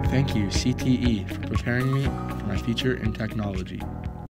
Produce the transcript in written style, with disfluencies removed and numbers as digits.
Thank you, CTE, for preparing me for my future in technology.